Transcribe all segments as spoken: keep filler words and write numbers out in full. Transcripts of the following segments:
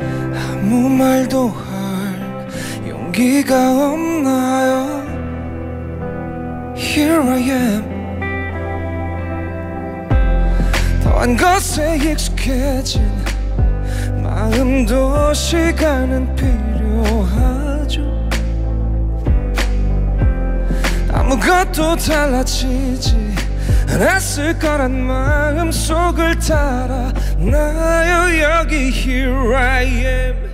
아무 말도 할 용기가 없나요? Here I am. 더한 것에 익숙해진 마음도 시간은 필요하죠. 아무것도 달라지지 않았을 거란 마음속을 따라 나요 여기 Here I am.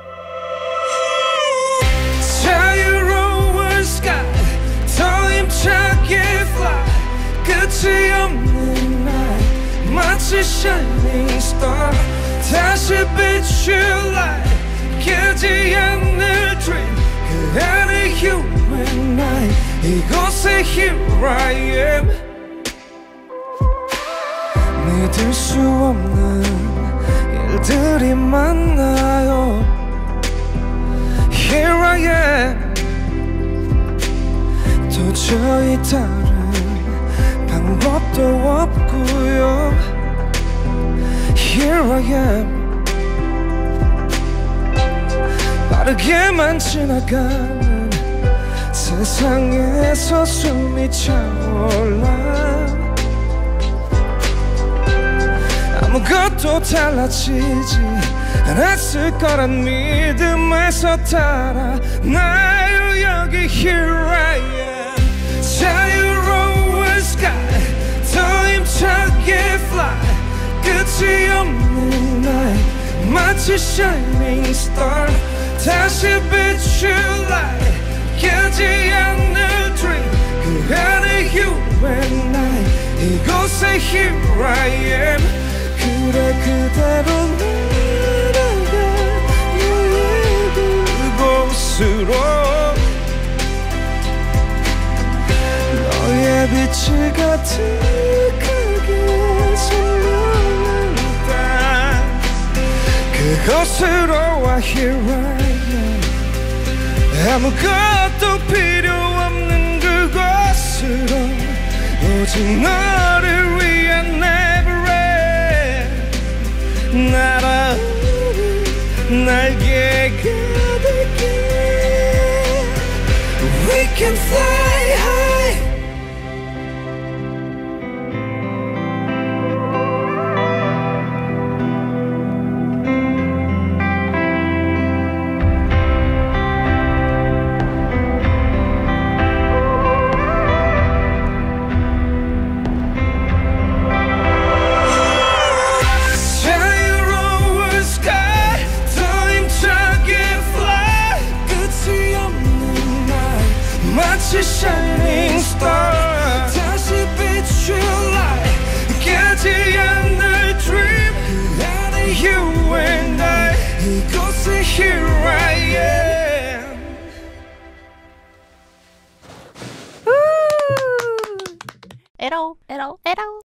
자유로운 sky 더 힘차게 fly 끝이 없는 night 마치 shining star 다시 비출 light 깨지 않을 dream 그 안에 you and I 이곳에 Here I am. 믿을 수 없는 일들이 많나요? Here I am. 도저히 다른 방법도 없고요. Here I am. 빠르게만 지나가는 세상에서 숨이 차올라 아무것도 달라지지 않았을 거란 믿음에서 따라 나요 여기 Here I am. 자유로운 sky 더 힘차게 fly 끝이 없는 night 마치 shining star 다시 비출 light 깨지 않을 dream 그 안에 you and I 이곳에 Here I am. 그래 그대로 날아가 그곳으로 너의 빛을 가득하게 선물한다 그곳으로 와 Here I am. 아무것도 필요 없는 그곳으로 오직 너를 위한 never 날아오는 날개가 될게 We can fly high. 마치 shining star 다시 비출 light 깨지 않을 dream 그 안에 you and I 이곳에 Here I am. 에러 에러 에러